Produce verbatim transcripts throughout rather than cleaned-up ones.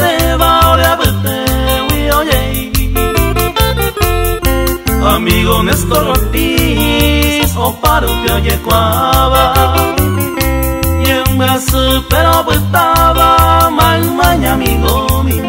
te va a bate oye. Amigo Néstor Ortiz, o paro que oye cuava. Y en brazo pero estaba mal maña amigo mío.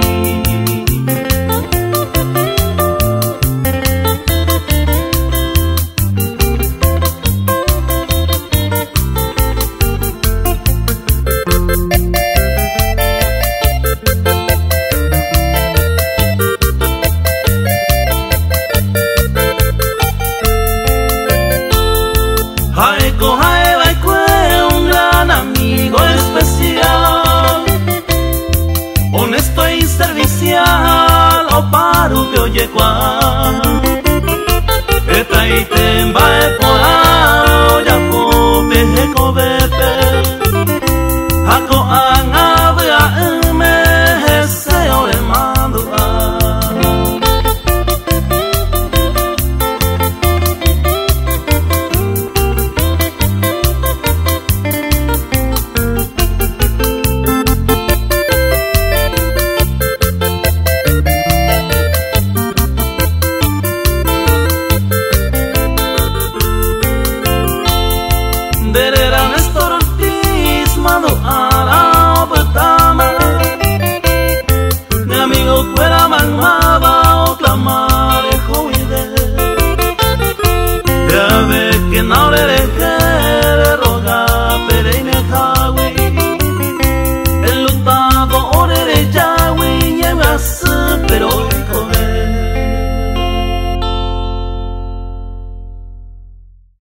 Jaico Jaibaico es un gran amigo especial, honesto y servicial, o paro que oye cual. Esta y temba e coa, ya po peje cobete, jaco an abra me se ore mando a. Derera Néstor Ortiz, mando a la petama. Mi amigo fuera mamaba o clamar.